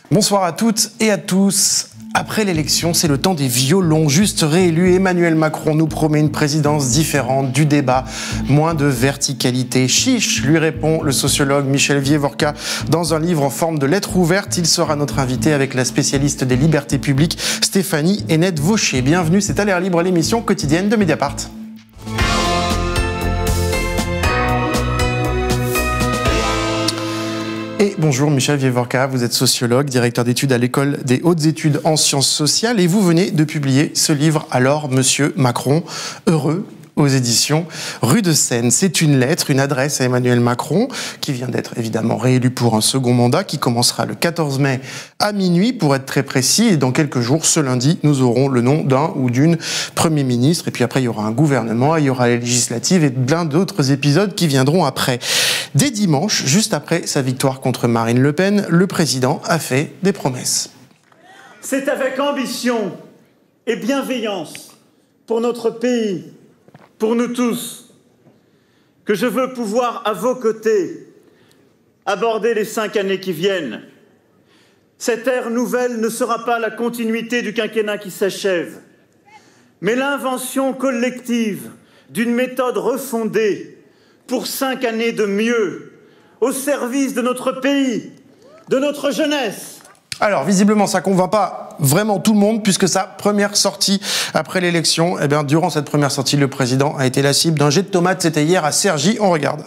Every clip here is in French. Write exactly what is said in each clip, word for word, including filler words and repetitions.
Bonsoir à toutes et à tous. Après l'élection, c'est le temps des violons. Juste réélu, Emmanuel Macron nous promet une présidence différente, du débat, moins de verticalité. Chiche, lui répond le sociologue Michel Vieux-Vorka dans un livre en forme de lettre ouverte. Il sera notre invité avec la spécialiste des libertés publiques, Stéphanie Hennette-Vaucher. Bienvenue, c'est à l'air libre, l'émission quotidienne de Mediapart. Et bonjour Michel Vieux-Vorka, vous êtes sociologue, directeur d'études à l'école des hautes études en sciences sociales et vous venez de publier ce livre « Alors, Monsieur Macron, heureux ?» aux éditions Rue de Seine. C'est une lettre, une adresse à Emmanuel Macron, qui vient d'être évidemment réélu pour un second mandat, qui commencera le quatorze mai à minuit, pour être très précis. Et dans quelques jours, ce lundi, nous aurons le nom d'un ou d'une Premier ministre. Et puis après, il y aura un gouvernement, il y aura les législatives et plein d'autres épisodes qui viendront après. Dès dimanche, juste après sa victoire contre Marine Le Pen, le président a fait des promesses. C'est avec ambition et bienveillance pour notre pays, pour nous tous, que je veux pouvoir, à vos côtés, aborder les cinq années qui viennent. Cette ère nouvelle ne sera pas la continuité du quinquennat qui s'achève, mais l'invention collective d'une méthode refondée pour cinq années de mieux, au service de notre pays, de notre jeunesse. Alors, visiblement, ça ne convainc pas vraiment tout le monde, puisque sa première sortie après l'élection, eh bien, durant cette première sortie, le président a été la cible d'un jet de tomates. C'était hier à Cergy. On regarde.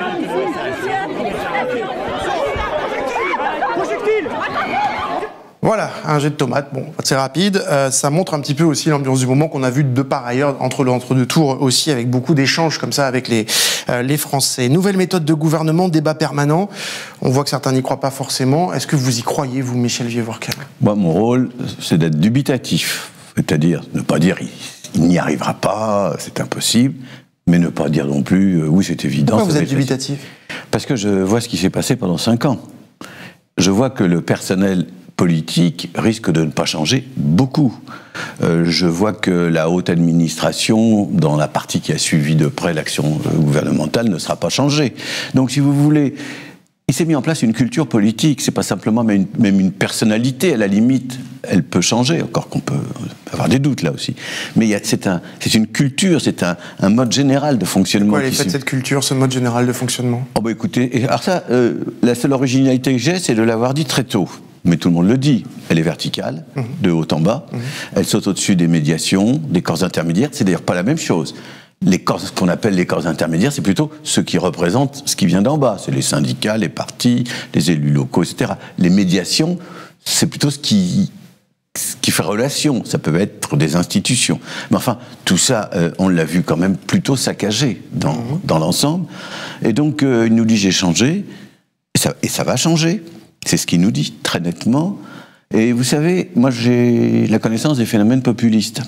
Voilà, un jet de tomates, bon, c'est rapide, euh, ça montre un petit peu aussi l'ambiance du moment qu'on a vu de part ailleurs, entre l'entre-deux tours aussi, avec beaucoup d'échanges comme ça avec les, euh, les Français. Nouvelle méthode de gouvernement, débat permanent, on voit que certains n'y croient pas forcément. Est-ce que vous y croyez, vous, Michel Vieux-Vorka ? Moi, mon rôle, c'est d'être dubitatif, c'est-à-dire ne pas dire il n'y arrivera pas, c'est impossible, mais ne pas dire non plus euh, oui, c'est évident. Pourquoi vous êtes dubitatif ? Parce que je vois ce qui s'est passé pendant cinq ans. Je vois que le personnel politique risque de ne pas changer beaucoup. Euh, je vois que la haute administration, dans la partie qui a suivi de près l'action gouvernementale, ne sera pas changée. Donc, si vous voulez, il s'est mis en place une culture politique. C'est pas simplement même une, même une personnalité. À la limite, elle peut changer, encore qu'on peut avoir des doutes là aussi. Mais il y a, c'est, un, c'est une culture, c'est un, un mode général de fonctionnement. Pourquoi elle est faite, cette culture, ce mode général de fonctionnement ? Oh bah écoutez, alors ça, euh, la seule originalité que j'ai, c'est de l'avoir dit très tôt. Mais tout le monde le dit, elle est verticale, mmh. de haut en bas, mmh. elle saute au-dessus des médiations, des corps intermédiaires, c'est d'ailleurs pas la même chose. Les corps, ce qu'on appelle les corps intermédiaires, c'est plutôt ceux qui représentent ce qui vient d'en bas, c'est les syndicats, les partis, les élus locaux, et cetera. Les médiations, c'est plutôt ce qui, ce qui fait relation, ça peut être des institutions. Mais enfin, tout ça, euh, on l'a vu quand même plutôt saccagé dans, mmh. dans l'ensemble. Et donc, euh, il nous dit j'ai changé, et ça, et ça va changer. C'est ce qu'il nous dit, très nettement. Et vous savez, moi j'ai la connaissance des phénomènes populistes.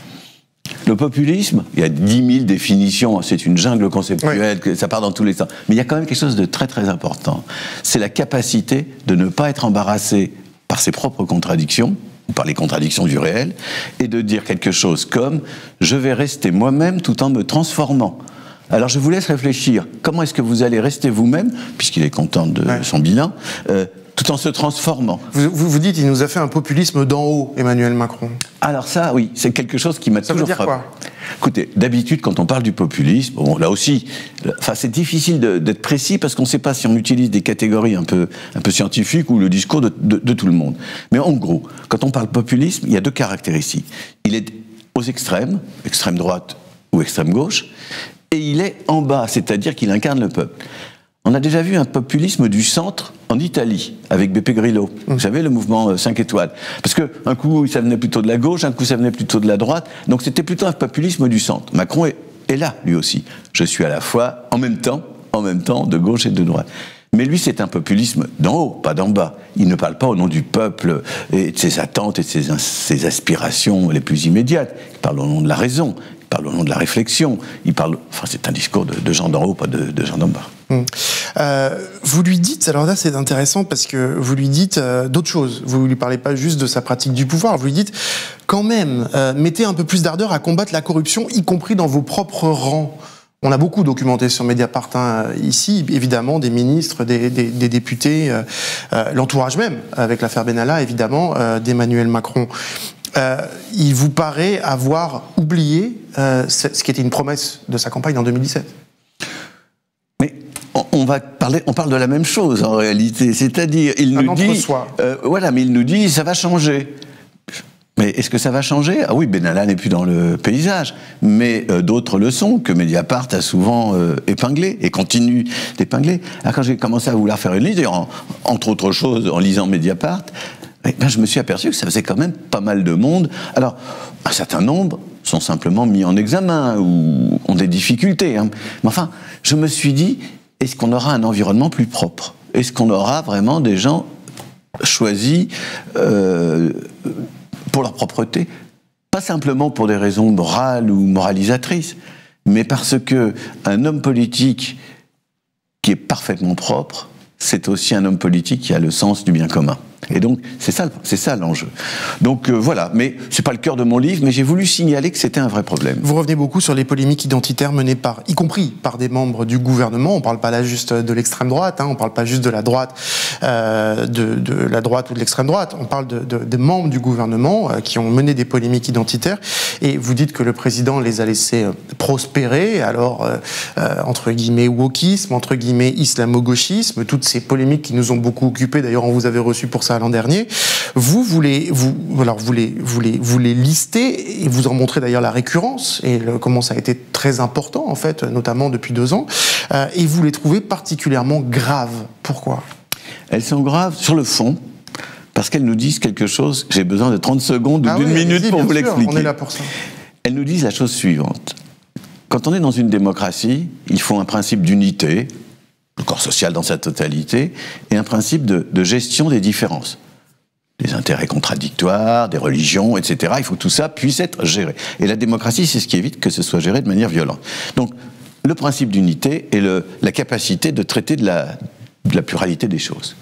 Le populisme, il y a dix mille définitions, c'est une jungle conceptuelle, oui. Ça part dans tous les sens. Mais il y a quand même quelque chose de très très important. C'est la capacité de ne pas être embarrassé par ses propres contradictions, ou par les contradictions du réel, et de dire quelque chose comme « je vais rester moi-même tout en me transformant ». Alors je vous laisse réfléchir, comment est-ce que vous allez rester vous-même, puisqu'il est content de ouais. son bilan, euh, tout en se transformant. Vous, vous vous dites, il nous a fait un populisme d'en haut, Emmanuel Macron. Alors ça, oui, c'est quelque chose qui m'a ça toujours veut dire frappé. Quoi Écoutez, d'habitude, quand on parle du populisme, bon, là aussi, enfin, c'est difficile de, d'être précis parce qu'on ne sait pas si on utilise des catégories un peu, un peu scientifiques ou le discours de, de, de tout le monde. Mais en gros, quand on parle populisme, il y a deux caractéristiques. Il est aux extrêmes, extrême droite ou extrême gauche, et il est en bas, c'est-à-dire qu'il incarne le peuple. On a déjà vu un populisme du centre en Italie, avec Beppe Grillo. Mmh. Vous savez, le mouvement cinq étoiles. Parce qu'un coup, ça venait plutôt de la gauche, un coup, ça venait plutôt de la droite. Donc c'était plutôt un populisme du centre. Macron est, est là, lui aussi. Je suis à la fois, en même temps, en même temps, de gauche et de droite. Mais lui, c'est un populisme d'en haut, pas d'en bas. Il ne parle pas au nom du peuple et de ses attentes et de ses, ses aspirations les plus immédiates. Il parle au nom de la raison. Il parle au nom de la réflexion, il parle... Enfin, c'est un discours de, de gens d'en haut, pas de, de gens d'en bas. Mmh. Euh, vous lui dites, alors là c'est intéressant parce que vous lui dites euh, d'autres choses, vous ne lui parlez pas juste de sa pratique du pouvoir, vous lui dites quand même, euh, mettez un peu plus d'ardeur à combattre la corruption, y compris dans vos propres rangs. On a beaucoup documenté sur Mediapart hein, ici, évidemment, des ministres, des, des, des députés, euh, euh, l'entourage même, avec l'affaire Benalla, évidemment, euh, d'Emmanuel Macron. Euh, il vous paraît avoir oublié euh, ce qui était une promesse de sa campagne en deux mille dix-sept. Mais on, on va parler, on parle de la même chose en réalité, c'est-à-dire il Un nous dit, euh, voilà, mais il nous dit ça va changer. Mais est-ce que ça va changer? Ah oui, Benalla n'est plus dans le paysage, mais euh, d'autres le sont, que Mediapart a souvent euh, épinglé et continue d'épingler. Alors quand j'ai commencé à vouloir faire une liste, en, entre autres choses en lisant Mediapart, eh ben, je me suis aperçu que ça faisait quand même pas mal de monde. Alors, un certain nombre sont simplement mis en examen ou ont des difficultés. Hein. Mais enfin, je me suis dit, est-ce qu'on aura un environnement plus propre? Est-ce qu'on aura vraiment des gens choisis euh, pour leur propreté, pas simplement pour des raisons morales ou moralisatrices, mais parce que un homme politique qui est parfaitement propre, c'est aussi un homme politique qui a le sens du bien commun. Et donc, c'est ça, c'est ça l'enjeu. Donc euh, voilà, mais c'est pas le cœur de mon livre, mais j'ai voulu signaler que c'était un vrai problème. Vous revenez beaucoup sur les polémiques identitaires menées par, y compris par des membres du gouvernement. On parle pas là juste de l'extrême droite, hein, on parle pas juste de la droite, euh, de, de la droite ou de l'extrême droite. On parle de, de, de membres du gouvernement euh, qui ont mené des polémiques identitaires. Et vous dites que le président les a laissés euh, prospérer. Alors euh, euh, entre guillemets wokisme, entre guillemets islamo-gauchisme, toutes ces polémiques qui nous ont beaucoup occupés. D'ailleurs, on vous avait reçu pour ça l'an dernier. Vous voulez, vous, alors vous les, vous les, vous les listez et vous en montrez d'ailleurs la récurrence et le, comment ça a été très important en fait, notamment depuis deux ans. Euh, et vous les trouvez particulièrement graves. Pourquoi? Elles sont graves sur le fond parce qu'elles nous disent quelque chose. J'ai besoin de trente secondes ou ah d'une oui, minute pour vous l'expliquer. On est là pour ça. Elles nous disent la chose suivante. Quand on est dans une démocratie, il faut un principe d'unité, le corps social dans sa totalité, et un principe de, de gestion des différences. Des intérêts contradictoires, des religions, et cetera. Il faut que tout ça puisse être géré. Et la démocratie, c'est ce qui évite que ce soit géré de manière violente. Donc, le principe d'unité et le, la capacité de traiter de la, de la pluralité des choses.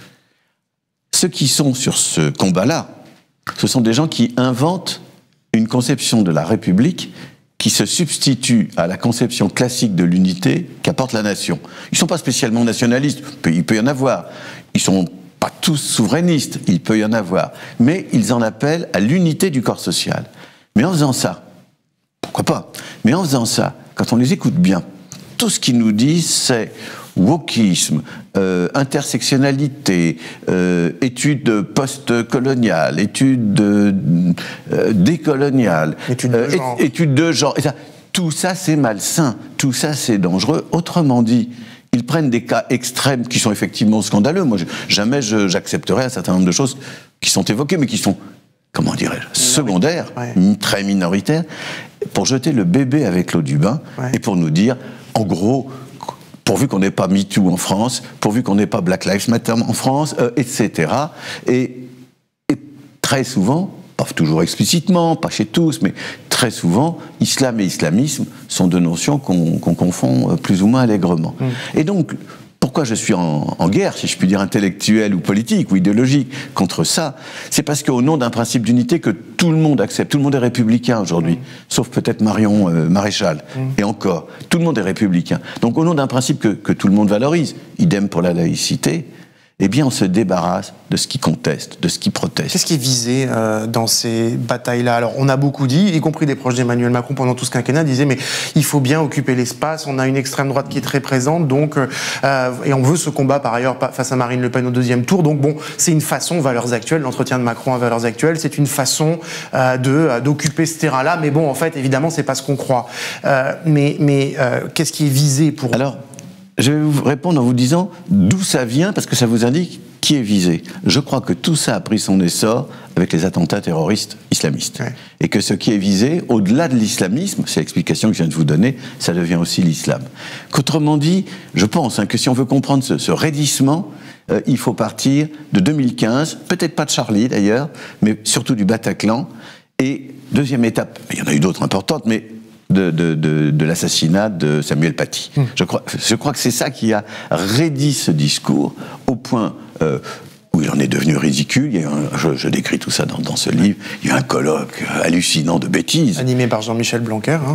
Ceux qui sont sur ce combat-là, ce sont des gens qui inventent une conception de la République qui se substitue à la conception classique de l'unité qu'apporte la nation. Ils ne sont pas spécialement nationalistes, il peut y en avoir. Ils ne sont pas tous souverainistes, il peut y en avoir. Mais ils en appellent à l'unité du corps social. Mais en faisant ça, pourquoi pas, mais en faisant ça, quand on les écoute bien, tout ce qu'ils nous disent, c'est wokisme, euh, intersectionnalité, euh, études post-coloniales, études euh, décoloniales, études de euh, genre. é études de genre. Et ça, tout ça, c'est malsain, tout ça, c'est dangereux. Autrement dit, ils prennent des cas extrêmes qui sont effectivement scandaleux. Moi, je, jamais j'accepterai un certain nombre de choses qui sont évoquées, mais qui sont, comment dirais-je, secondaires, ouais. très minoritaires, pour jeter le bébé avec l'eau du bain, ouais. et pour nous dire, en gros, pourvu qu'on n'ait pas MeToo en France, pourvu qu'on n'ait pas Black Lives Matter en France, euh, et cetera. Et, et très souvent, pas toujours explicitement, pas chez tous, mais très souvent, islam et islamisme sont deux notions qu'on qu'on confond plus ou moins allègrement. Mmh. Et donc, pourquoi je suis en, en guerre, si je puis dire intellectuelle ou politique ou idéologique, contre ça? C'est parce qu'au nom d'un principe d'unité que tout le monde accepte, tout le monde est républicain aujourd'hui, mmh. sauf peut-être Marion euh, Maréchal, mmh. et encore, tout le monde est républicain. Donc au nom d'un principe que, que tout le monde valorise, idem pour la laïcité, eh bien on se débarrasse de ce qui conteste, de ce qui proteste. Qu'est-ce qui est visé euh, dans ces batailles-là? Alors on a beaucoup dit, y compris des proches d'Emmanuel Macron pendant tout ce quinquennat, disaient mais il faut bien occuper l'espace, on a une extrême droite qui est très présente, donc euh, et on veut ce combat par ailleurs face à Marine Le Pen au deuxième tour, donc bon, c'est une façon, valeurs actuelles, l'entretien de Macron à valeurs actuelles, c'est une façon euh, de d'occuper ce terrain-là, mais bon en fait évidemment c'est pas ce qu'on croit. Euh, mais mais euh, qu'est-ce qui est visé pour... Alors, je vais vous répondre en vous disant d'où ça vient, parce que ça vous indique qui est visé. Je crois que tout ça a pris son essor avec les attentats terroristes islamistes. Ouais. Et que ce qui est visé, au-delà de l'islamisme, c'est l'explication que je viens de vous donner, ça devient aussi l'islam. Qu'autrement dit, je pense hein, que si on veut comprendre ce, ce raidissement, euh, il faut partir de deux mille quinze, peut-être pas de Charlie d'ailleurs, mais surtout du Bataclan. Et deuxième étape, il y en a eu d'autres importantes, mais... De, de, de, de l'assassinat de Samuel Paty. Mmh. Je crois, je crois que c'est ça qui a raidi ce discours au point euh, où il en est devenu ridicule. Il y a un, je, je décris tout ça dans, dans ce livre. Il y a un colloque hallucinant de bêtises. Animé par Jean-Michel Blanquer. Hein.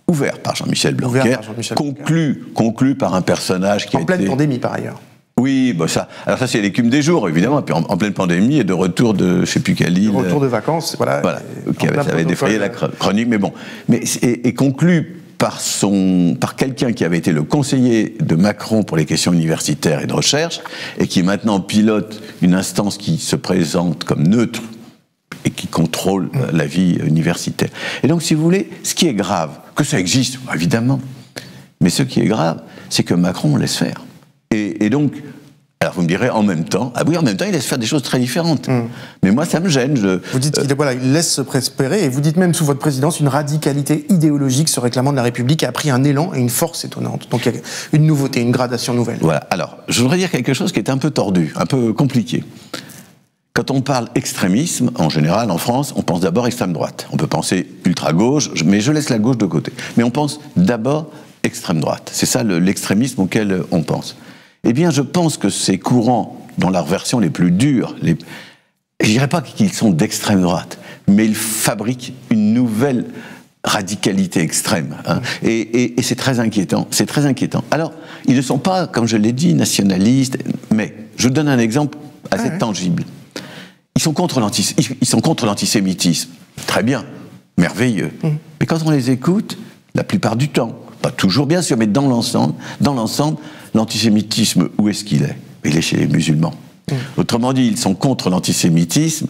ouvert par Jean-Michel Blanquer, Jean conclu, conclu par un personnage qui en a pleine été... pandémie par ailleurs. Oui, bah ça, alors ça c'est l'écume des jours, évidemment, et puis en, en pleine pandémie et de retour de, je ne sais plus quelle île. De retour de vacances, voilà. Voilà, qui avait, ça avait défrayé la chronique, mais bon. Mais, et, et conclu par, son, par quelqu'un qui avait été le conseiller de Macron pour les questions universitaires et de recherche, et qui maintenant pilote une instance qui se présente comme neutre, et qui contrôle mmh. la vie universitaire. Et donc, si vous voulez, ce qui est grave, que ça existe, évidemment, mais ce qui est grave, c'est que Macron laisse faire. Et, et donc, alors vous me direz, en même temps, ah oui, en même temps, il laisse faire des choses très différentes. Mmh. Mais moi, ça me gêne. Je, vous dites qu'il voilà, il laisse se prospérer, et vous dites même sous votre présidence, une radicalité idéologique se réclamant de la République a pris un élan et une force étonnante. Donc il y a une nouveauté, une gradation nouvelle. Voilà. Alors, je voudrais dire quelque chose qui est un peu tordu, un peu compliqué. Quand on parle extrémisme, en général, en France, on pense d'abord extrême droite. On peut penser ultra-gauche, mais je laisse la gauche de côté. Mais on pense d'abord extrême droite. C'est ça le, l'extrémisme auquel on pense. Eh bien, je pense que ces courants, dans leurs versions les plus dures, les... je ne dirais pas qu'ils sont d'extrême droite, mais ils fabriquent une nouvelle radicalité extrême. Hein. Et, et, et c'est très inquiétant. C'est très inquiétant. Alors, ils ne sont pas, comme je l'ai dit, nationalistes, mais je vous donne un exemple assez ah ouais. tangible. Ils sont contre l'antis... ils sont contre l'antisémitisme. Très bien, merveilleux. Mmh. Mais quand on les écoute, la plupart du temps, pas toujours bien sûr, mais dans l'ensemble, dans l'ensemble, l'antisémitisme, où est-ce qu'il est ? Il est chez les musulmans. Mmh. Autrement dit, ils sont contre l'antisémitisme,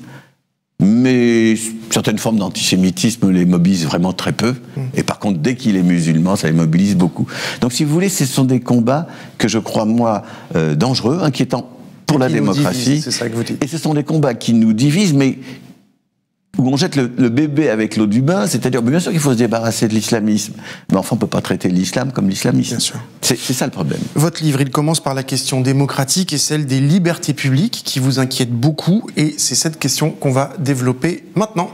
mais certaines formes d'antisémitisme les mobilisent vraiment très peu. Mmh. Et par contre, dès qu'il est musulman, ça les mobilise beaucoup. Donc, si vous voulez, ce sont des combats que je crois, moi, euh, dangereux, inquiétants pour la démocratie. Divise, c'est ça que vous dites. Et ce sont des combats qui nous divisent, mais où on jette le, le bébé avec l'eau du bain, c'est-à-dire, bien sûr qu'il faut se débarrasser de l'islamisme, mais enfin on ne peut pas traiter l'islam comme l'islamisme. Bien sûr. C'est, c'est ça le problème. Votre livre, il commence par la question démocratique et celle des libertés publiques qui vous inquiète beaucoup, et c'est cette question qu'on va développer maintenant.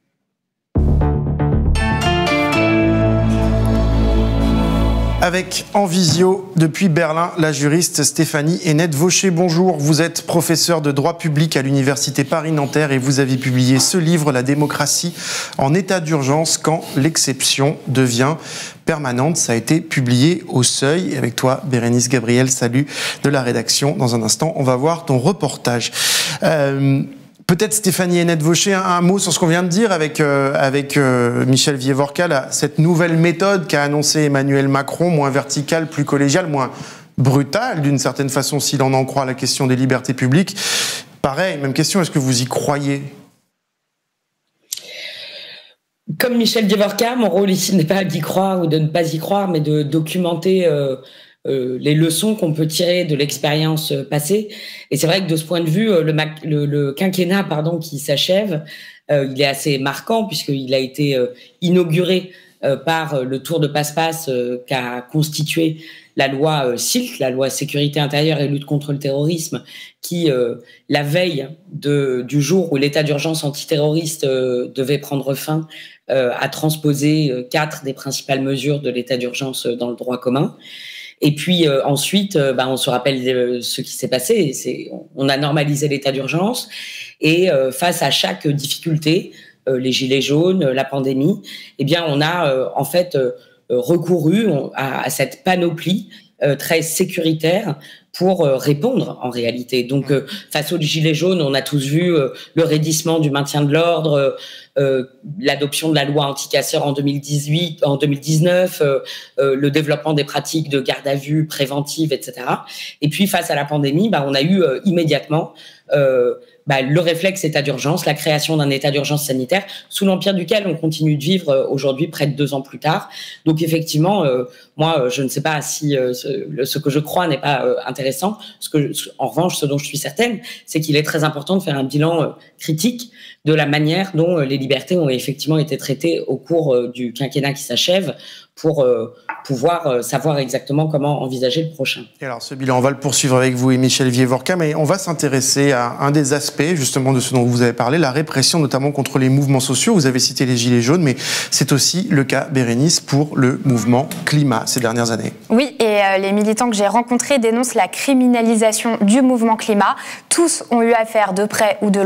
Avec en visio depuis Berlin, la juriste Stéphanie Hennette-Vaucher. Bonjour, vous êtes professeur de droit public à l'université Paris-Nanterre et vous avez publié ce livre, La démocratie en état d'urgence quand l'exception devient permanente. Ça a été publié au Seuil. Et avec toi, Bérénice Gabriel, salut de la rédaction. Dans un instant, on va voir ton reportage. Euh, Peut-être Stéphanie Hennette-Vaucher, un, un mot sur ce qu'on vient de dire avec, euh, avec euh, Michel Vievorka, là, cette nouvelle méthode qu'a annoncée Emmanuel Macron, moins verticale, plus collégiale, moins brutale d'une certaine façon, s'il en en croit la question des libertés publiques. Pareil, même question, est-ce que vous y croyez ? Comme Michel Vievorka, mon rôle ici n'est pas d'y croire ou de ne pas y croire, mais de documenter euh, euh, les leçons qu'on peut tirer de l'expérience passée. Et c'est vrai que de ce point de vue, le, le, le quinquennat pardon, qui s'achève, euh, il est assez marquant puisqu'il a été euh, inauguré euh, par le tour de passe-passe euh, qu'a constitué la loi euh, S I L C, la loi sécurité intérieure et lutte contre le terrorisme, qui, euh, la veille de, du jour où l'état d'urgence antiterroriste euh, devait prendre fin, euh, a transposé euh, quatre des principales mesures de l'état d'urgence dans le droit commun. Et puis euh, ensuite, euh, bah, on se rappelle euh, ce qui s'est passé. C'est, on a normalisé l'état d'urgence et euh, face à chaque difficulté, euh, les gilets jaunes, la pandémie, eh bien, on a euh, en fait euh, recouru à, à cette panoplie euh, très sécuritaire pour euh, répondre en réalité. Donc, euh, face aux gilets jaunes, on a tous vu euh, le raidissement du maintien de l'ordre, euh, euh, l'adoption de la loi anti-casseurs en deux mille dix-huit, en deux mille dix-neuf, euh, euh, le développement des pratiques de garde à vue préventive, et cetera. Et puis, face à la pandémie, bah, on a eu euh, immédiatement euh, bah, le réflexe état d'urgence, la création d'un état d'urgence sanitaire, sous l'empire duquel on continue de vivre euh, aujourd'hui, près de deux ans plus tard. Donc, effectivement, euh, moi, je ne sais pas si euh, ce, ce que je crois n'est pas euh, intéressant. Ce que, en revanche, ce dont je suis certaine, c'est qu'il est très important de faire un bilan euh, critique de la manière dont euh, les libertés ont effectivement été traitées au cours euh, du quinquennat qui s'achève pour euh, pouvoir euh, savoir exactement comment envisager le prochain. Et alors, ce bilan, on va le poursuivre avec vous et Michel Vievorka, mais on va s'intéresser à un des aspects, justement, de ce dont vous avez parlé, la répression, notamment contre les mouvements sociaux. Vous avez cité les Gilets jaunes, mais c'est aussi le cas, Bérénice, pour le mouvement climat ces dernières années. Oui, et euh, les militants que j'ai rencontrés dénoncent la criminalisation du mouvement climat. Tous ont eu affaire de près ou de loin à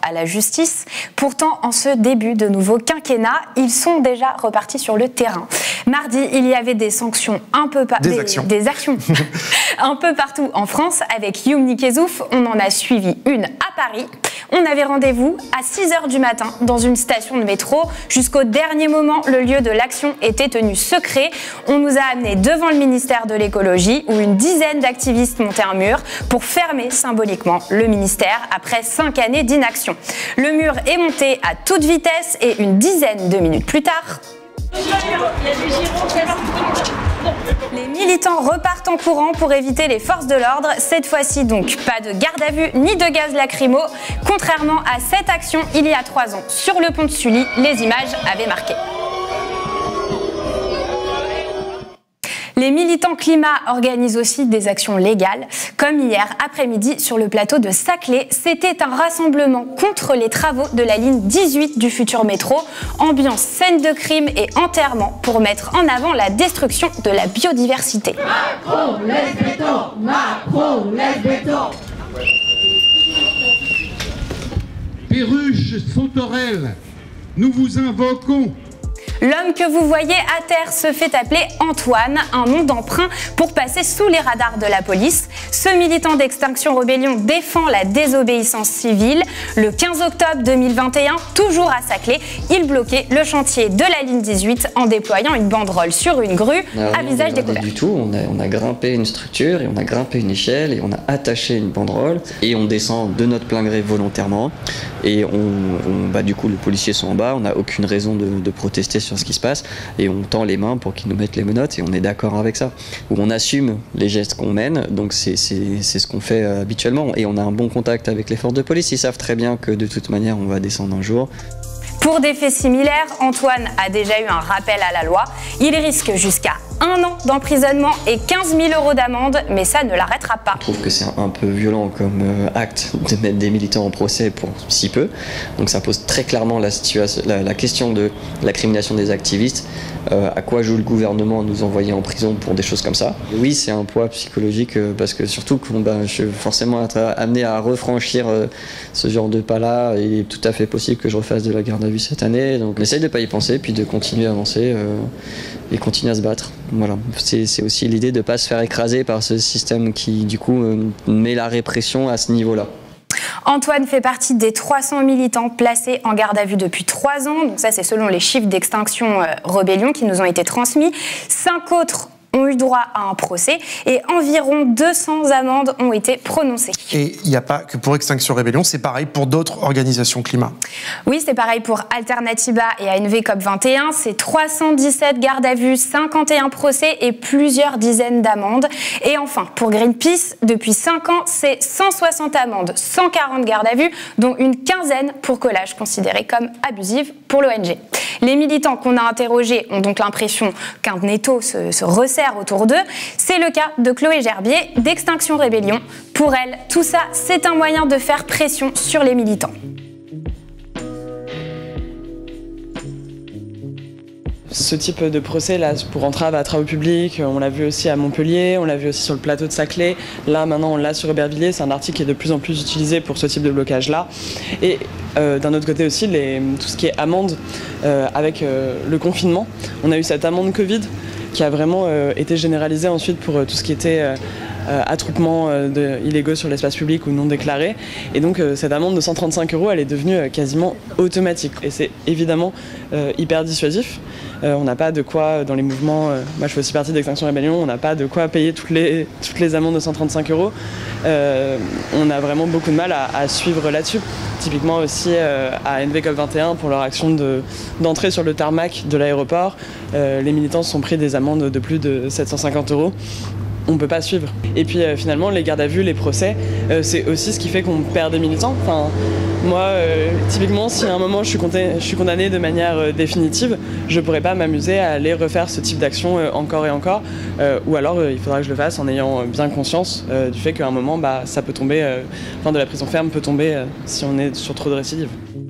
à la justice. Pourtant, en ce début de nouveau quinquennat, ils sont déjà repartis sur le terrain. Mardi, il y avait des sanctions un peu partout. Des, des actions. Des actions un peu partout en France. Avec Youm Nikezouf, on en a suivi une à Paris. On avait rendez-vous à six heures du matin dans une station de métro. Jusqu'au dernier moment, le lieu de l'action était tenu secret. On nous a amenés devant le ministère de l'écologie où une dizaine d'activistes montaient un mur pour fermer symboliquement le ministère après cinq années d'inaction. Le mur est monté à toute vitesse et une dizaine de minutes plus tard, les militants repartent en courant pour éviter les forces de l'ordre. Cette fois-ci donc pas de garde à vue ni de gaz lacrymo. Contrairement à cette action il y a trois ans sur le pont de Sully, les images avaient marqué. Les militants climat organisent aussi des actions légales, comme hier après-midi sur le plateau de Saclay. C'était un rassemblement contre les travaux de la ligne dix-huit du futur métro. Ambiance scène de crime et enterrement pour mettre en avant la destruction de la biodiversité. Macron, laisse béton, Macron, laisse béton. Perruche Sauterelle, nous vous invoquons. L'homme que vous voyez à terre se fait appeler Antoine, un nom d'emprunt pour passer sous les radars de la police. Ce militant d'Extinction Rebellion défend la désobéissance civile. Le quinze octobre deux mille vingt et un, toujours à Saclay, il bloquait le chantier de la ligne dix-huit en déployant une banderole sur une grue à visage découvert. Du tout, on a, on a grimpé une structure et on a grimpé une échelle et on a attaché une banderole et on descend de notre plein gré volontairement et on, on bah, du coup les policiers sont en bas, on n'a aucune raison de, de protester sur ce qui se passe et on tend les mains pour qu'ils nous mettent les menottes et on est d'accord avec ça. Où on assume les gestes qu'on mène, donc c'est ce qu'on fait habituellement et on a un bon contact avec les forces de police, ils savent très bien que de toute manière on va descendre un jour. Pour des faits similaires, Antoine a déjà eu un rappel à la loi. Il risque jusqu'à un an d'emprisonnement et quinze mille euros d'amende, mais ça ne l'arrêtera pas. Je trouve que c'est un peu violent comme euh, acte de mettre des militants en procès pour si peu. Donc ça pose très clairement la, situation, la, la question de la criminalisation des activistes. Euh, à quoi joue le gouvernement à nous envoyer en prison pour des choses comme ça? Oui, c'est un poids psychologique euh, parce que surtout que bon, ben, je suis forcément amené à refranchir euh, ce genre de pas-là. Il est tout à fait possible que je refasse de la garde à vue cette année. Donc on essaye de ne pas y penser puis de continuer à avancer euh, et continuer à se battre. Voilà. C'est aussi l'idée de ne pas se faire écraser par ce système qui du coup euh, met la répression à ce niveau-là. Antoine fait partie des trois cents militants placés en garde à vue depuis trois ans. Donc ça, c'est selon les chiffres d'Extinction Rebellion qui nous ont été transmis. Cinq autres ont eu droit à un procès et environ deux cents amendes ont été prononcées. Et il n'y a pas que pour Extinction Rebellion, c'est pareil pour d'autres organisations climat. Oui, c'est pareil pour Alternativa et A N V COP vingt et un. C'est trois cent dix-sept gardes à vue, cinquante et un procès et plusieurs dizaines d'amendes. Et enfin, pour Greenpeace, depuis cinq ans, c'est cent soixante amendes, cent quarante gardes à vue, dont une quinzaine pour collage considéré comme abusive pour l'O N G. Les militants qu'on a interrogés ont donc l'impression qu'un étau se, se resserre autour d'eux. C'est le cas de Chloé Gerbier d'Extinction Rebellion. Pour elle, tout ça, c'est un moyen de faire pression sur les militants. Ce type de procès là, pour entrave à travaux publics, on l'a vu aussi à Montpellier, on l'a vu aussi sur le plateau de Saclay. Là maintenant on l'a sur Aubervilliers, c'est un article qui est de plus en plus utilisé pour ce type de blocage là. Et euh, d'un autre côté aussi, les, tout ce qui est amende euh, avec euh, le confinement. On a eu cette amende Covid qui a vraiment euh, été généralisée ensuite pour euh, tout ce qui était euh, euh, attroupement euh, de, illégaux sur l'espace public ou non déclaré. Et donc euh, cette amende de cent trente-cinq euros, elle est devenue euh, quasiment automatique. Et c'est évidemment euh, hyper dissuasif. Euh, on n'a pas de quoi, dans les mouvements, euh, moi je fais aussi partie d'Extinction Rebellion, on n'a pas de quoi payer toutes les, toutes les amendes de cent trente-cinq euros. Euh, on a vraiment beaucoup de mal à, à suivre là-dessus. Typiquement aussi euh, à N V COP vingt et un pour leur action d'entrée de, sur le tarmac de l'aéroport, euh, les militants se sont pris des amendes de plus de sept cent cinquante euros. On ne peut pas suivre. Et puis euh, finalement, les gardes à vue, les procès, euh, c'est aussi ce qui fait qu'on perd des militants. Enfin, moi, euh, typiquement, si à un moment je suis, condamné, je suis condamné de manière euh, définitive, je ne pourrais pas m'amuser à aller refaire ce type d'action euh, encore et encore. Euh, ou alors, euh, il faudra que je le fasse en ayant bien conscience euh, du fait qu'à un moment, bah, ça peut tomber, euh, enfin, de la prison ferme peut tomber euh, si on est sur trop de récidives.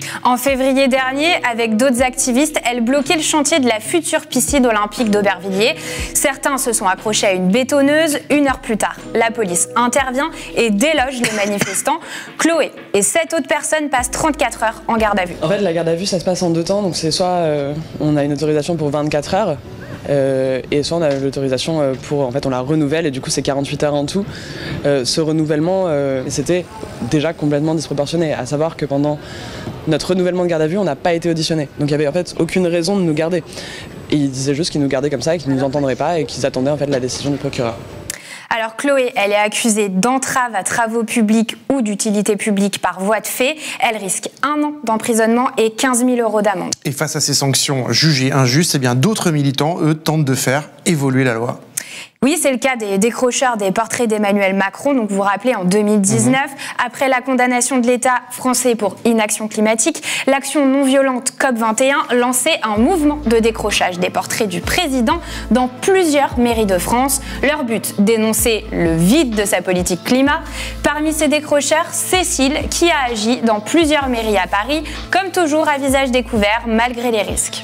En février dernier, avec d'autres activistes, elle bloquait le chantier de la future piscine olympique d'Aubervilliers. Certains se sont accrochés à une bétonneuse. Une heure plus tard, la police intervient et déloge les manifestants. Chloé et sept autres personnes passent trente-quatre heures en garde à vue. En fait, la garde à vue, ça se passe en deux temps. Donc c'est soit euh, on a une autorisation pour vingt-quatre heures, Euh, et soit on a l'autorisation pour, en fait, on la renouvelle et du coup c'est quarante-huit heures en tout. Euh, ce renouvellement, euh, c'était déjà complètement disproportionné, à savoir que pendant notre renouvellement de garde à vue, on n'a pas été auditionné. Donc il n'y avait en fait aucune raison de nous garder. Et ils disaient juste qu'ils nous gardaient comme ça et qu'ils ne nous entendraient pas et qu'ils attendaient en fait la décision du procureur. Alors Chloé, elle est accusée d'entrave à travaux publics ou d'utilité publique par voie de fait. Elle risque un an d'emprisonnement et quinze mille euros d'amende. Et face à ces sanctions jugées injustes, eh bien d'autres militants, eux, tentent de faire évoluer la loi. Oui, c'est le cas des décrocheurs des portraits d'Emmanuel Macron. Donc, vous vous rappelez, en deux mille dix-neuf, mmh. après la condamnation de l'État français pour inaction climatique, l'action non violente COP vingt et un lançait un mouvement de décrochage des portraits du président dans plusieurs mairies de France. Leur but, dénoncer le vide de sa politique climat. Parmi ces décrocheurs, Cécile, qui a agi dans plusieurs mairies à Paris, comme toujours à visage découvert, malgré les risques.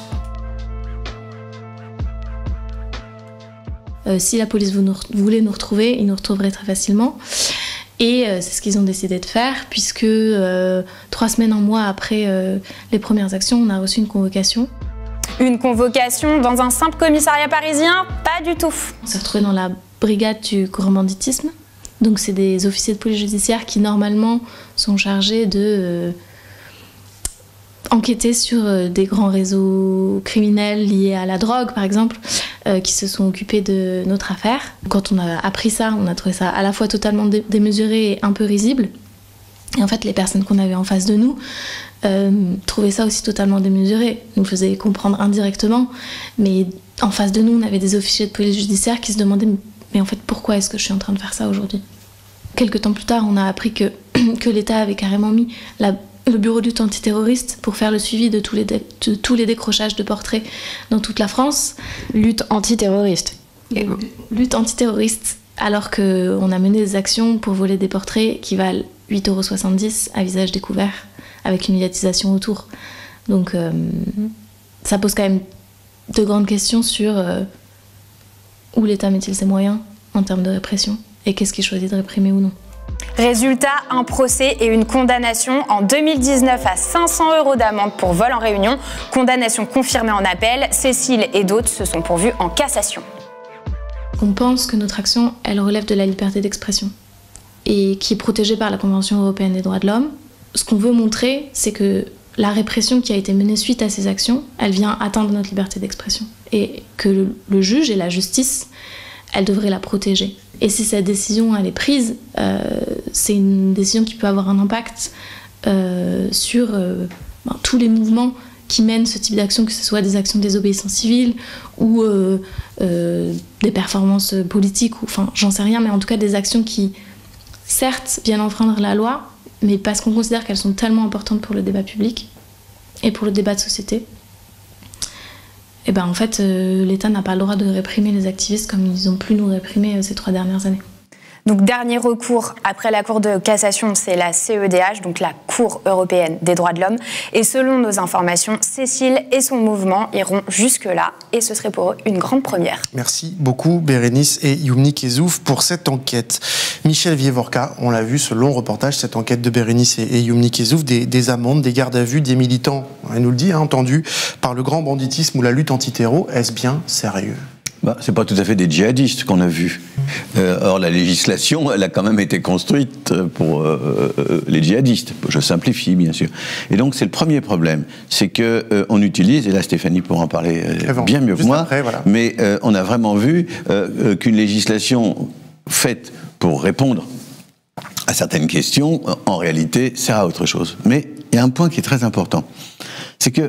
Euh, si la police nous, voulait nous retrouver, ils nous retrouveraient très facilement. Et euh, c'est ce qu'ils ont décidé de faire, puisque euh, trois semaines, un mois après euh, les premières actions, on a reçu une convocation. Une convocation dans un simple commissariat parisien? Pas du tout. On s'est retrouvés dans la brigade du grand banditisme. Donc c'est des officiers de police judiciaire qui normalement sont chargés de euh, enquêter sur euh, des grands réseaux criminels liés à la drogue, par exemple, euh, qui se sont occupés de notre affaire. Quand on a appris ça, on a trouvé ça à la fois totalement dé- démesuré et un peu risible. Et en fait, les personnes qu'on avait en face de nous euh, trouvaient ça aussi totalement démesuré, nous faisaient comprendre indirectement. Mais en face de nous, on avait des officiers de police judiciaire qui se demandaient « mais en fait, pourquoi est-ce que je suis en train de faire ça aujourd'hui ?» Quelques temps plus tard, on a appris que, que l'État avait carrément mis la le bureau de lutte antiterroriste pour faire le suivi de tous les, dé- de tous les décrochages de portraits dans toute la France. Lutte antiterroriste. Et, lutte antiterroriste, alors qu'on a mené des actions pour voler des portraits qui valent huit euros soixante-dix à visage découvert, avec une médiatisation autour. Donc euh, ça pose quand même de grandes questions sur euh, où l'État met-il ses moyens en termes de répression, et qu'est-ce qu'il choisit de réprimer ou non. Résultat, un procès et une condamnation en deux mille dix-neuf à cinq cents euros d'amende pour vol en réunion. Condamnation confirmée en appel. Cécile et d'autres se sont pourvus en cassation. On pense que notre action, elle relève de la liberté d'expression et qui est protégée par la Convention européenne des droits de l'homme. Ce qu'on veut montrer, c'est que la répression qui a été menée suite à ces actions, elle vient atteindre notre liberté d'expression et que le, le juge et la justice, elle devrait la protéger. Et si cette décision elle est prise, euh, c'est une décision qui peut avoir un impact euh, sur euh, ben, tous les mouvements qui mènent ce type d'action, que ce soit des actions de désobéissance civile ou euh, euh, des performances politiques, ou, enfin j'en sais rien, mais en tout cas des actions qui, certes, viennent enfreindre la loi, mais parce qu'on considère qu'elles sont tellement importantes pour le débat public et pour le débat de société. Et ben en fait, euh, l'État n'a pas le droit de réprimer les activistes comme ils ont pu nous réprimer euh, ces trois dernières années. Donc dernier recours après la Cour de cassation, c'est la C E D H, donc la Cour européenne des droits de l'homme. Et selon nos informations, Cécile et son mouvement iront jusque-là et ce serait pour eux une grande première. Merci beaucoup Bérénice et Youmni Kezouf pour cette enquête. Michel Vievorka, on l'a vu, ce long reportage, cette enquête de Bérénice et, et Youmni Kezouf, des, des amendes, des gardes à vue, des militants, elle nous le dit, hein, entendus par le grand banditisme ou la lutte anti-terreau. Est-ce bien sérieux ? Bah, c'est pas tout à fait des djihadistes qu'on a vus. Euh, or, la législation, elle a quand même été construite pour euh, euh, les djihadistes. Je simplifie, bien sûr. Et donc, c'est le premier problème. C'est qu'on euh, utilise, et là, Stéphanie pourra en parler euh, bon, bien mieux que moi, après, voilà. mais euh, on a vraiment vu euh, euh, qu'une législation faite pour répondre à certaines questions, en réalité, sert à autre chose. Mais il y a un point qui est très important. C'est que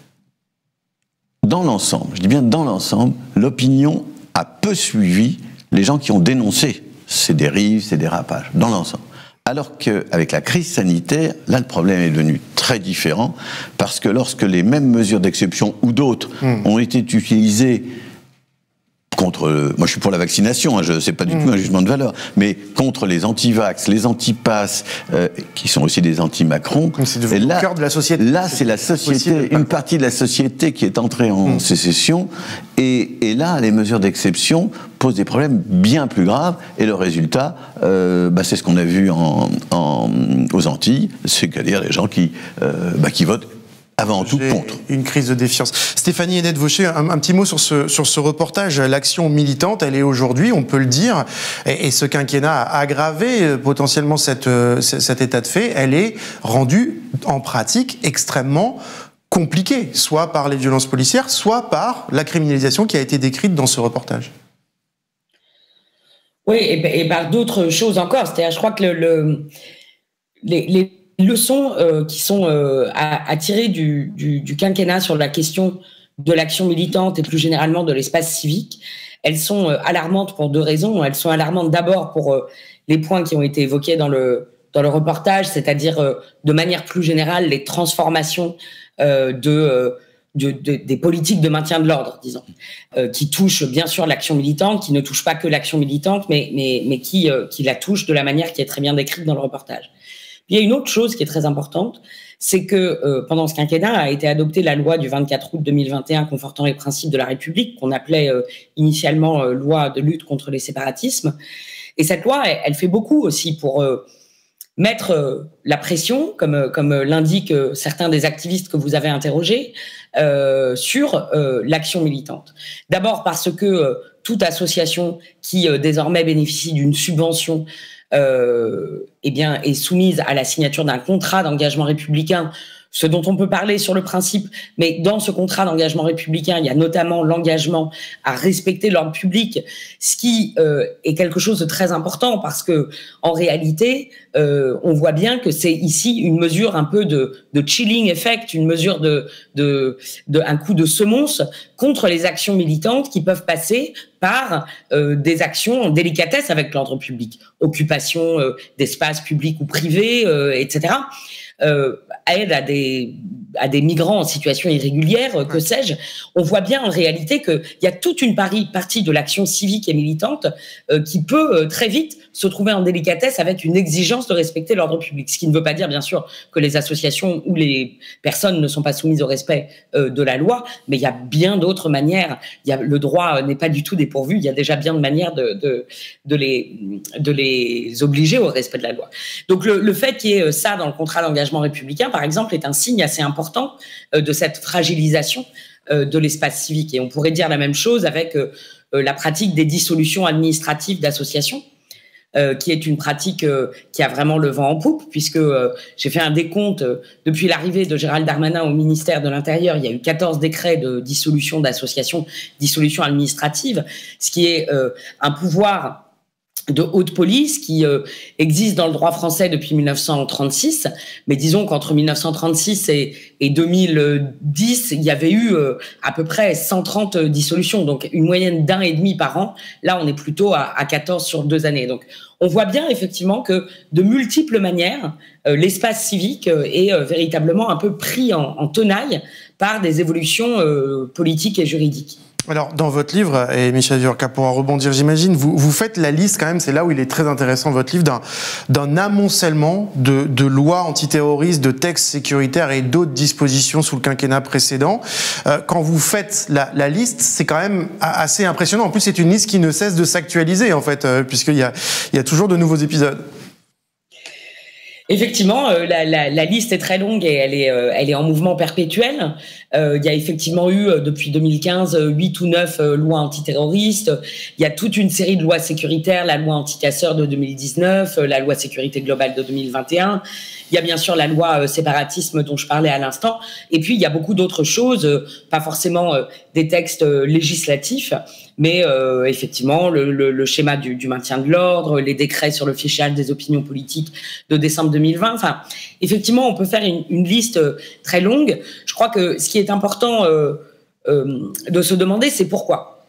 dans l'ensemble, je dis bien dans l'ensemble, l'opinion a peu suivi les gens qui ont dénoncé ces dérives, ces dérapages, dans l'ensemble. Alors qu'avec la crise sanitaire, là, le problème est devenu très différent, parce que lorsque les mêmes mesures d'exception ou d'autres mmh. ont été utilisées contre, moi je suis pour la vaccination, hein, je sais pas du mmh. tout un jugement de valeur, mais contre les anti-vax, les anti-pass, euh, qui sont aussi des anti-Macron. C'est devenu le cœur de la société. Là, c'est la société, une partie de la société qui est entrée en mmh. sécession, et, et là, les mesures d'exception posent des problèmes bien plus graves, et le résultat, euh, bah, c'est ce qu'on a vu en, en, aux Antilles, c'est-à-dire les gens qui, euh, bah, qui votent avant tout contre. Une crise de défiance. Stéphanie Hennette-Vaucher, un, un petit mot sur ce, sur ce reportage. L'action militante, elle est aujourd'hui, on peut le dire, et, et ce quinquennat a aggravé potentiellement cette, cet état de fait, elle est rendue en pratique extrêmement compliquée, soit par les violences policières, soit par la criminalisation qui a été décrite dans ce reportage. Oui, et, et par d'autres choses encore. C'est-à-dire, je crois que le, le, les, les leçons euh, qui sont euh, à, à tirer du, du, du quinquennat sur la question de l'action militante et plus généralement de l'espace civique, elles sont euh, alarmantes pour deux raisons. Elles sont alarmantes d'abord pour euh, les points qui ont été évoqués dans le, dans le reportage, c'est-à-dire euh, de manière plus générale les transformations euh, de, euh, de, de, des politiques de maintien de l'ordre, disons, euh, qui touchent bien sûr l'action militante, qui ne touchent pas que l'action militante, mais, mais, mais qui, euh, qui la touchent de la manière qui est très bien décrite dans le reportage. Il y a une autre chose qui est très importante, c'est que euh, pendant ce quinquennat a été adoptée la loi du vingt-quatre août deux mille vingt et un confortant les principes de la République, qu'on appelait euh, initialement euh, loi de lutte contre les séparatismes. Et cette loi, elle, elle fait beaucoup aussi pour euh, mettre euh, la pression, comme, comme l'indiquent euh, certains des activistes que vous avez interrogés, euh, sur euh, l'action militante. D'abord parce que euh, toute association qui euh, désormais bénéficie d'une subvention Euh, eh bien, est soumise à la signature d'un contrat d'engagement républicain, ce dont on peut parler sur le principe, mais dans ce contrat d'engagement républicain, il y a notamment l'engagement à respecter l'ordre public, ce qui euh, est quelque chose de très important parce que, en réalité, euh, on voit bien que c'est ici une mesure un peu de, de chilling effect, une mesure de, de, de un coup de semonce contre les actions militantes qui peuvent passer par euh, des actions en délicatesse avec l'ordre public, occupation euh, d'espaces publics ou privés, euh, et cetera. Euh, aide à des, à des migrants en situation irrégulière, que sais-je. On voit bien en réalité qu'il y a toute une pari, partie de l'action civique et militante euh, qui peut euh, très vite se trouver en délicatesse avec une exigence de respecter l'ordre public. Ce qui ne veut pas dire, bien sûr, que les associations ou les personnes ne sont pas soumises au respect euh, de la loi, mais il y a bien d'autres manières. Il y a, le droit n'est pas du tout dépourvu. Il y a déjà bien de manières de, de, de, les, de les obliger au respect de la loi. Donc le, le fait qu'il y ait ça dans le contrat d'engagement républicain, par exemple, est un signe assez important euh, de cette fragilisation euh, de l'espace civique. Et on pourrait dire la même chose avec euh, la pratique des dissolutions administratives d'associations, euh, qui est une pratique euh, qui a vraiment le vent en poupe, puisque euh, j'ai fait un décompte euh, depuis l'arrivée de Gérald Darmanin au ministère de l'Intérieur, il y a eu quatorze décrets de dissolution d'associations, dissolution administrative, ce qui est euh, un pouvoir de haute police qui euh, existe dans le droit français depuis mille neuf cent trente-six, mais disons qu'entre mille neuf cent trente-six et, et deux mille dix, il y avait eu euh, à peu près cent trente dissolutions, donc une moyenne d'un et demi par an. Là, on est plutôt à, à quatorze sur deux années. Donc, on voit bien effectivement que de multiples manières, euh, l'espace civique euh, est euh, véritablement un peu pris en, en tenaille par des évolutions euh, politiques et juridiques. Alors, dans votre livre, et Michel Viorca pourra rebondir, j'imagine, vous, vous faites la liste quand même, c'est là où il est très intéressant, votre livre, d'un, d'un amoncellement de, de lois antiterroristes, de textes sécuritaires et d'autres dispositions sous le quinquennat précédent. Euh, quand vous faites la, la liste, c'est quand même assez impressionnant. En plus, c'est une liste qui ne cesse de s'actualiser, en fait, euh, puisqu'il y a, il y a toujours de nouveaux épisodes. Effectivement, euh, la, la, la liste est très longue et elle est, euh, elle est en mouvement perpétuel. Euh, il y a effectivement eu, euh, depuis deux mille quinze, huit ou neuf euh, lois antiterroristes. Il y a toute une série de lois sécuritaires, la loi anti-casseurs de deux mille dix-neuf, euh, la loi sécurité globale de deux mille vingt et un. Il y a bien sûr la loi euh, séparatisme dont je parlais à l'instant. Et puis, il y a beaucoup d'autres choses, euh, pas forcément euh, des textes euh, législatifs, mais euh, effectivement le, le, le schéma du, du maintien de l'ordre, les décrets sur le fichage des opinions politiques de décembre deux mille vingt. Enfin, effectivement, on peut faire une, une liste très longue. Je crois que ce qui est important euh, euh, de se demander, c'est pourquoi.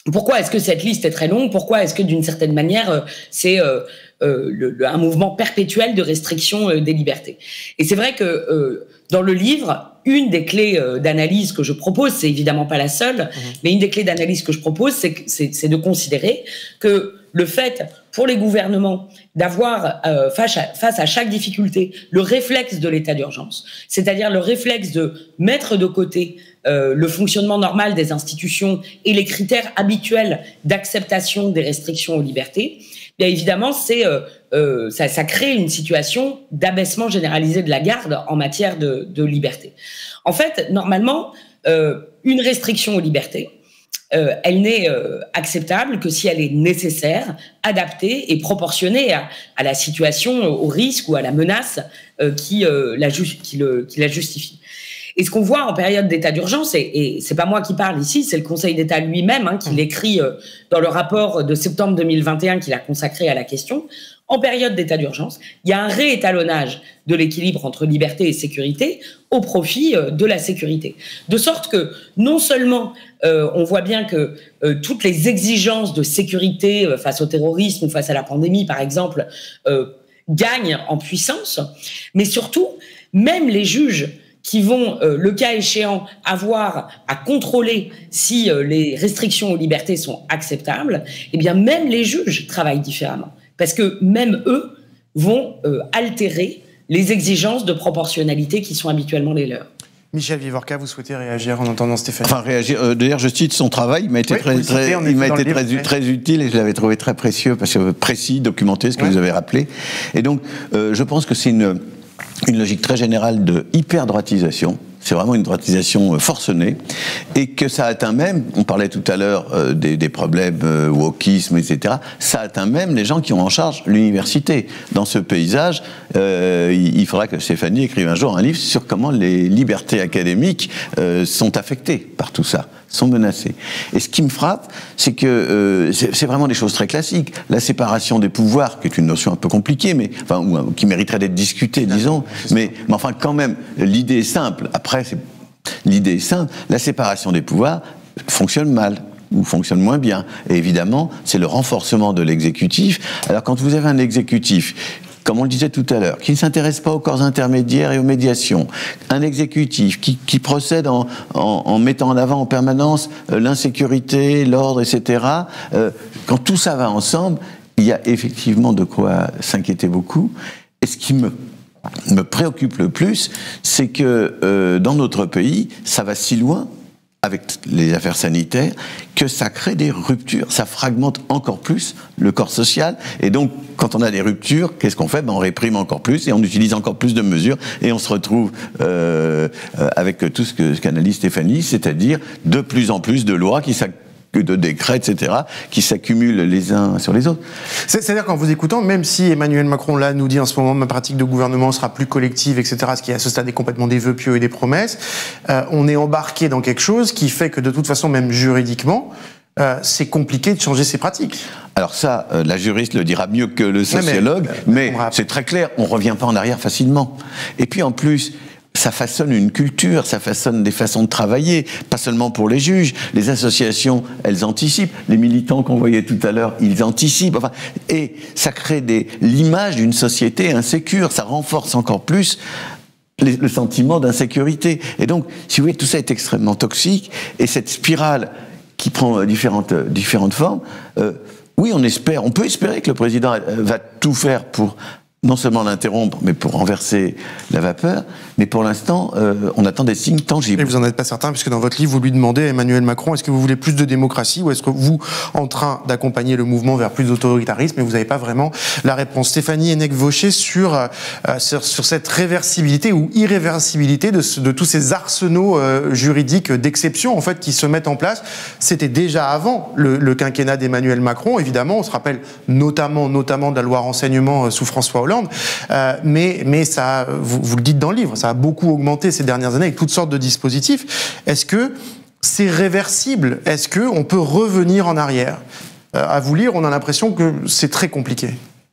Pourquoi est-ce que cette liste est très longue? Pourquoi est-ce que d'une certaine manière, euh, c'est euh, euh, le, le, un mouvement perpétuel de restriction euh, des libertés? Et c'est vrai que euh, dans le livre, une des clés euh, d'analyse que je propose, c'est évidemment pas la seule, mmh. mais une des clés d'analyse que je propose, c'est, c'est de considérer que le fait pour les gouvernements d'avoir euh, face, à, face à chaque difficulté le réflexe de l'état d'urgence, c'est-à-dire le réflexe de mettre de côté euh, le fonctionnement normal des institutions et les critères habituels d'acceptation des restrictions aux libertés, bien évidemment, c'est, euh, euh, ça, ça crée une situation d'abaissement généralisé de la garde en matière de, de liberté. En fait, normalement, euh, une restriction aux libertés, Euh, elle n'est euh, acceptable que si elle est nécessaire, adaptée et proportionnée à, à la situation, au risque ou à la menace euh, qui, euh, la ju- qui, le, qui la justifie. Et ce qu'on voit en période d'état d'urgence, et, et c'est pas moi qui parle ici, c'est le Conseil d'État lui-même hein, qui mmh. l'écrit euh, dans le rapport de septembre deux mille vingt et un qu'il a consacré à la question. En période d'état d'urgence, il y a un réétalonnage de l'équilibre entre liberté et sécurité au profit euh, de la sécurité. De sorte que non seulement euh, on voit bien que euh, toutes les exigences de sécurité euh, face au terrorisme ou face à la pandémie, par exemple, euh, gagnent en puissance, mais surtout, même les juges qui vont, euh, le cas échéant, avoir à contrôler si euh, les restrictions aux libertés sont acceptables, eh bien même les juges travaillent différemment. Parce que même eux vont euh, altérer les exigences de proportionnalité qui sont habituellement les leurs. Michel Vivorca, vous souhaitez réagir en entendant Stéphanie? Enfin, réagir. Euh, D'ailleurs, je cite son travail. Il m'a été, oui, très, très, citez, il m'a été très, livre, très utile et je l'avais trouvé très précieux parce que précis, documenté, ce que ouais. vous avez rappelé. Et donc, euh, je pense que c'est une, une logique très générale de hyper-droitisation. C'est vraiment une droitisation forcenée et que ça atteint même, on parlait tout à l'heure euh, des, des problèmes euh, wokisme, et cetera, ça atteint même les gens qui ont en charge l'université. Dans ce paysage, euh, il, il faudra que Stéphanie écrive un jour un livre sur comment les libertés académiques euh, sont affectées par tout ça, sont menacées. Et ce qui me frappe, c'est que euh, c'est, c'est vraiment des choses très classiques. La séparation des pouvoirs, qui est une notion un peu compliquée, mais enfin, ou, qui mériterait d'être discutée, disons, mais, mais enfin quand même, l'idée est simple. Après, c'est, l'idée est simple, la séparation des pouvoirs fonctionne mal ou fonctionne moins bien. Et évidemment, c'est le renforcement de l'exécutif. Alors quand vous avez un exécutif, comme on le disait tout à l'heure, qui ne s'intéresse pas aux corps intermédiaires et aux médiations, un exécutif qui, qui procède en, en, en mettant en avant en permanence euh, l'insécurité, l'ordre, et cetera, euh, quand tout ça va ensemble, il y a effectivement de quoi s'inquiéter beaucoup. Et ce qui me me préoccupe le plus, c'est que euh, dans notre pays, ça va si loin avec les affaires sanitaires que ça crée des ruptures, ça fragmente encore plus le corps social. Et donc, quand on a des ruptures, qu'est-ce qu'on fait? Ben, on réprime encore plus et on utilise encore plus de mesures et on se retrouve euh, avec tout ce, que, ce qu'analyse Stéphanie, c'est-à-dire de plus en plus de lois qui s'accumulent, de décrets, et cetera, qui s'accumulent les uns sur les autres. C'est-à-dire qu'en vous écoutant, même si Emmanuel Macron là nous dit en ce moment ma pratique de gouvernement sera plus collective, et cetera, ce qui à ce stade est complètement des vœux pieux et des promesses, euh, on est embarqué dans quelque chose qui fait que de toute façon, même juridiquement, euh, c'est compliqué de changer ses pratiques. Alors ça, euh, la juriste le dira mieux que le sociologue, mais, mais c'est très clair, on revient pas en arrière facilement. Et puis en plus, ça façonne une culture, ça façonne des façons de travailler, pas seulement pour les juges. Les associations, elles anticipent. Les militants qu'on voyait tout à l'heure, ils anticipent. Enfin, et ça crée des, l'image d'une société insécure. Ça renforce encore plus les, le sentiment d'insécurité. Et donc, si vous voulez, tout ça est extrêmement toxique. Et cette spirale qui prend différentes, différentes formes, euh, oui, on espère, on peut espérer que le président va tout faire pour non seulement l'interrompre, mais pour renverser la vapeur. Mais pour l'instant, euh, on attend des signes tangibles. Et vous n'en êtes pas certain, puisque dans votre livre, vous lui demandez à Emmanuel Macron, est-ce que vous voulez plus de démocratie ou est-ce que vous, en train d'accompagner le mouvement vers plus d'autoritarisme, et vous n'avez pas vraiment la réponse. Stéphanie Henneck-Vaucher, sur, euh, sur, sur cette réversibilité ou irréversibilité de, ce, de tous ces arsenaux euh, juridiques d'exception, en fait, qui se mettent en place. C'était déjà avant le, le quinquennat d'Emmanuel Macron, évidemment. On se rappelle notamment, notamment de la loi renseignement euh, sous François Hollande. Euh, mais, mais ça, vous, vous le dites dans le livre, ça a beaucoup augmenté ces dernières années avec toutes sortes de dispositifs. Est-ce que c'est réversible? Est-ce qu'on peut revenir en arrière? euh, À vous lire, on a l'impression que c'est très compliqué.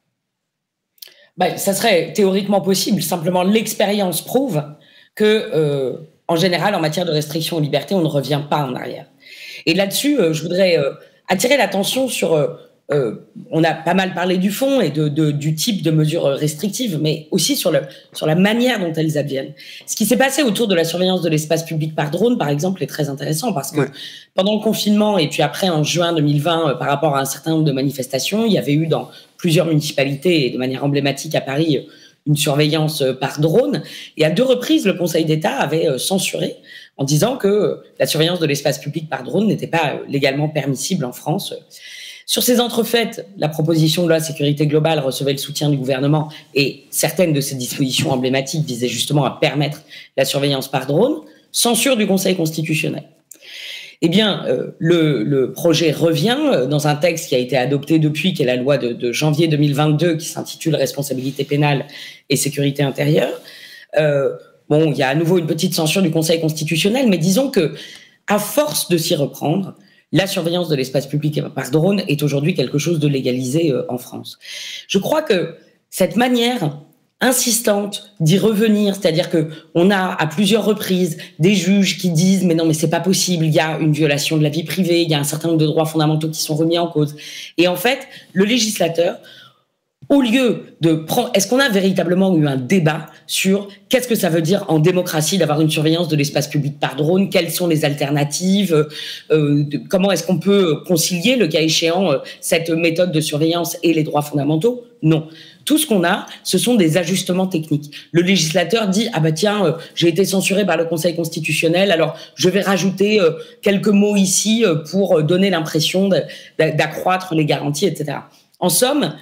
Ben, ça serait théoriquement possible. Simplement, l'expérience prouve que, euh, en général, en matière de restriction aux libertés, on ne revient pas en arrière. Et là-dessus, euh, je voudrais euh, attirer l'attention sur... Euh, euh, on a pas mal parlé du fond et de, de, du type de mesures restrictives, mais aussi sur, le, sur la manière dont elles adviennent. Ce qui s'est passé autour de la surveillance de l'espace public par drone, par exemple, est très intéressant parce que ouais. pendant le confinement et puis après, en juin deux mille vingt, par rapport à un certain nombre de manifestations, il y avait eu dans plusieurs municipalités et de manière emblématique à Paris une surveillance par drone. Et à deux reprises, le Conseil d'État avait censuré en disant que la surveillance de l'espace public par drone n'était pas légalement permissible en France. Sur ces entrefaites, la proposition de loi sécurité globale recevait le soutien du gouvernement et certaines de ces dispositions emblématiques visaient justement à permettre la surveillance par drone. Censure du Conseil constitutionnel. Eh bien, euh, le, le projet revient dans un texte qui a été adopté depuis, qui est la loi de, de janvier deux mille vingt-deux, qui s'intitule « Responsabilité pénale et sécurité intérieure ». Euh, bon, il y a à nouveau une petite censure du Conseil constitutionnel, mais disons que, à force de s'y reprendre, la surveillance de l'espace public par drone est aujourd'hui quelque chose de légalisé euh, en France. Je crois que cette manière insistante d'y revenir, c'est-à-dire que on a à plusieurs reprises des juges qui disent mais non mais c'est pas possible, il y a une violation de la vie privée, il y a un certain nombre de droits fondamentaux qui sont remis en cause. Et en fait, le législateur, au lieu de prendre, est-ce qu'on a véritablement eu un débat sur qu'est-ce que ça veut dire en démocratie d'avoir une surveillance de l'espace public par drone, quelles sont les alternatives, euh, de, comment est-ce qu'on peut concilier, le cas échéant, euh, cette méthode de surveillance et les droits fondamentaux? Non. Tout ce qu'on a, ce sont des ajustements techniques. Le législateur dit « Ah bah tiens, euh, j'ai été censuré par le Conseil constitutionnel, alors je vais rajouter euh, quelques mots ici euh, pour donner l'impression d'accroître les garanties, et cetera » En somme,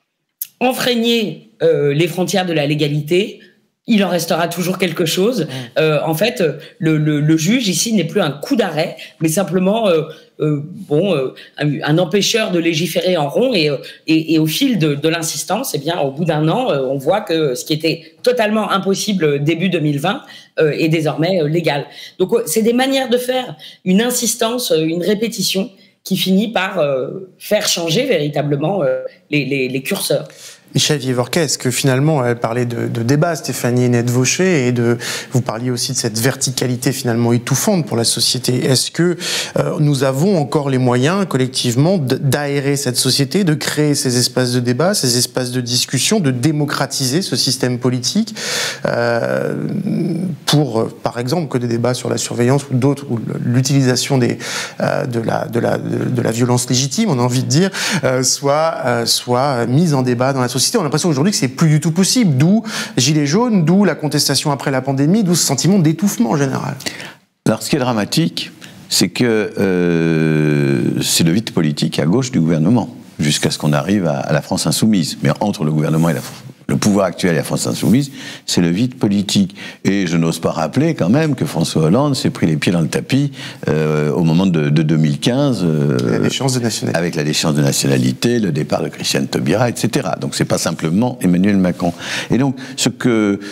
enfreigner euh, les frontières de la légalité, il en restera toujours quelque chose. Euh, en fait, le, le, le juge ici n'est plus un coup d'arrêt, mais simplement euh, euh, bon, euh, un, un empêcheur de légiférer en rond. Et, et, et au fil de, de l'insistance, eh bien, au bout d'un an, euh, on voit que ce qui était totalement impossible début deux mille vingt euh, est désormais euh, légal. Donc, euh, c'est des manières de faire, une insistance, euh, une répétition qui finit par euh, faire changer véritablement euh, les, les, les curseurs. Michel Vieux-Vorquet, est-ce que finalement, elle parlait de, de débat, Stéphanie Hennette-Vaucher, et de, vous parliez aussi de cette verticalité finalement étouffante pour la société. Est-ce que euh, nous avons encore les moyens collectivement d'aérer cette société, de créer ces espaces de débat, ces espaces de discussion, de démocratiser ce système politique euh, pour, par exemple, que des débats sur la surveillance ou d'autres, ou l'utilisation des euh, de la de la de la violence légitime, on a envie de dire, euh, soit euh, soit mise en débat dans la société. On a l'impression aujourd'hui que c'est plus du tout possible, d'où Gilets jaunes, d'où la contestation après la pandémie, d'où ce sentiment d'étouffement en général. Alors, ce qui est dramatique, c'est que euh, c'est le vide politique à gauche du gouvernement, jusqu'à ce qu'on arrive à, à la France insoumise. Mais entre le gouvernement et la, le pouvoir actuel et la France insoumise, c'est le vide politique. Et je n'ose pas rappeler quand même que François Hollande s'est pris les pieds dans le tapis euh, au moment de, de deux mille quinze, euh, la déchéance de nationalité. Avec la déchéance de nationalité, le départ de Christiane Taubira, et cetera. Donc c'est pas simplement Emmanuel Macron. Et donc ce que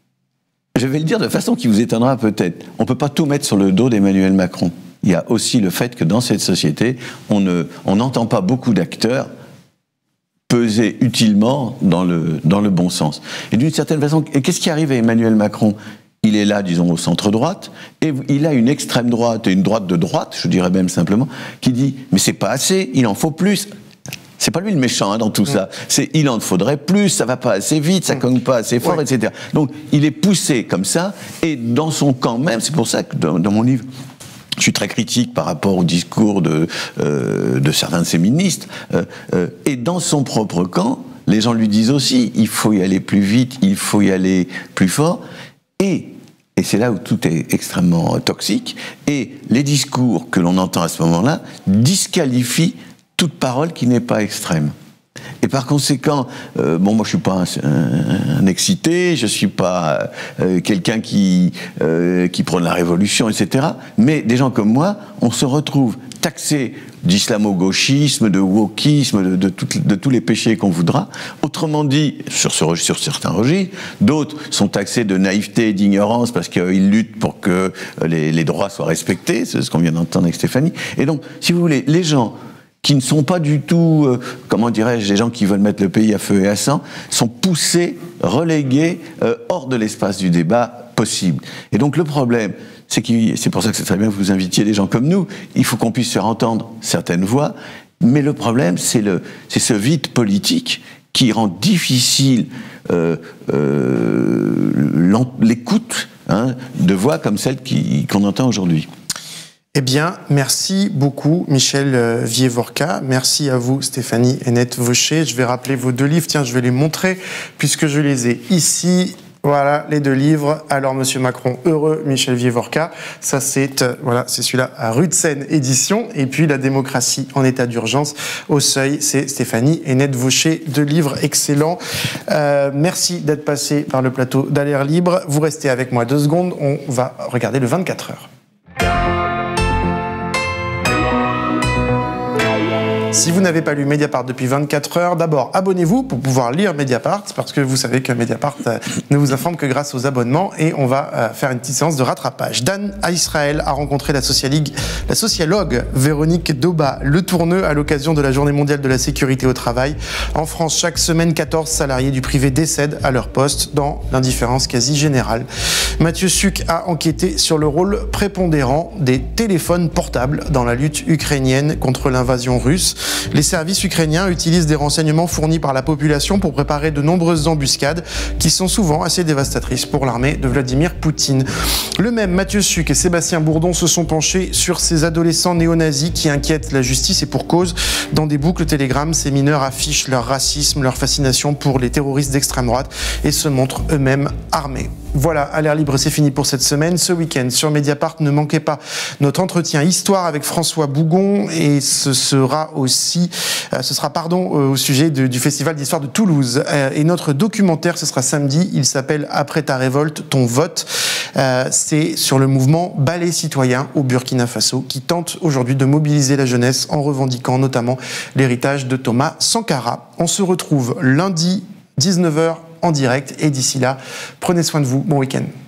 je vais le dire de façon qui vous étonnera peut-être, on peut pas tout mettre sur le dos d'Emmanuel Macron. Il y a aussi le fait que dans cette société, on ne, on n'entend pas beaucoup d'acteurs peser utilement dans le, dans le bon sens. Et d'une certaine façon, qu'est-ce qui arrive à Emmanuel Macron ? Il est là, disons, au centre-droite, et il a une extrême droite, et une droite de droite, je dirais même simplement, qui dit « mais c'est pas assez, il en faut plus ». C'est pas lui le méchant hein, dans tout mmh. ça. C'est il en faudrait plus, ça va pas assez vite, ça mmh. cogne pas assez fort, ouais. et cetera. Donc il est poussé comme ça, et dans son camp même, c'est pour ça que dans, dans mon livre, je suis très critique par rapport au discours de, euh, de certains de ses ministres. Euh, euh, et dans son propre camp, les gens lui disent aussi, il faut y aller plus vite, il faut y aller plus fort. Et, et c'est là où tout est extrêmement toxique. Et les discours que l'on entend à ce moment-là disqualifient toute parole qui n'est pas extrême. Et par conséquent, euh, bon, moi je suis pas un, un, un excité, je suis pas euh, quelqu'un qui euh, qui prône la révolution, et cetera. Mais des gens comme moi, on se retrouve taxés d'islamo-gauchisme, de wokisme, de, de, tout, de tous les péchés qu'on voudra. Autrement dit, sur, ce, sur certains registres, d'autres sont taxés de naïveté et d'ignorance parce qu'ils luttent pour que les, les droits soient respectés, c'est ce qu'on vient d'entendre avec Stéphanie. Et donc, si vous voulez, les gens qui ne sont pas du tout, euh, comment dirais-je, des gens qui veulent mettre le pays à feu et à sang, sont poussés, relégués euh, hors de l'espace du débat possible. Et donc le problème, c'est que c'est pour ça que c'est très bien que vous invitiez des gens comme nous, il faut qu'on puisse faire entendre certaines voix, mais le problème, c'est le, c'est ce vide politique qui rend difficile euh, euh, l'écoute hein, de voix comme celle qui, qu'on entend aujourd'hui. Eh bien, merci beaucoup Michel Vievorka, merci à vous Stéphanie Hennette-Vaucher. Je vais rappeler vos deux livres, tiens je vais les montrer puisque je les ai ici. Voilà, les deux livres. Alors, Monsieur Macron, heureux, Michel Vievorka. Ça, c'est, euh, voilà, c'est celui-là à Rue de Seine, édition. Et puis, La démocratie en état d'urgence au Seuil. C'est Stéphanie Hennette-Vaucher. Deux livres excellents. Euh, merci d'être passé par le plateau d'Air Libre. Vous restez avec moi deux secondes. On va regarder le vingt-quatre heures. Si vous n'avez pas lu Mediapart depuis vingt-quatre heures, d'abord abonnez-vous pour pouvoir lire Mediapart, parce que vous savez que Mediapart euh, ne vous informe que grâce aux abonnements, et on va euh, faire une petite séance de rattrapage. Dan à Israël a rencontré la, la sociologue Véronique Daubat Le Tourneux à l'occasion de la Journée mondiale de la sécurité au travail. En France, chaque semaine, quatorze salariés du privé décèdent à leur poste dans l'indifférence quasi générale. Mathieu Suc a enquêté sur le rôle prépondérant des téléphones portables dans la lutte ukrainienne contre l'invasion russe. Les services ukrainiens utilisent des renseignements fournis par la population pour préparer de nombreuses embuscades qui sont souvent assez dévastatrices pour l'armée de Vladimir Poutine. Le même Mathieu Suc et Sébastien Bourdon se sont penchés sur ces adolescents néo-nazis qui inquiètent la justice et pour cause. Dans des boucles Telegram, ces mineurs affichent leur racisme, leur fascination pour les terroristes d'extrême droite et se montrent eux-mêmes armés. Voilà, à l'Air Libre, c'est fini pour cette semaine. Ce week-end, sur Mediapart, ne manquez pas notre entretien Histoire avec François Bougon et ce sera aussi, euh, ce sera pardon, euh, au sujet de, du Festival d'Histoire de Toulouse. Euh, et notre documentaire, ce sera samedi, il s'appelle Après ta révolte, ton vote. Euh, c'est sur le mouvement Balai citoyen au Burkina Faso qui tente aujourd'hui de mobiliser la jeunesse en revendiquant notamment l'héritage de Thomas Sankara. On se retrouve lundi, dix-neuf heures en direct et d'ici là, prenez soin de vous. Bon week-end.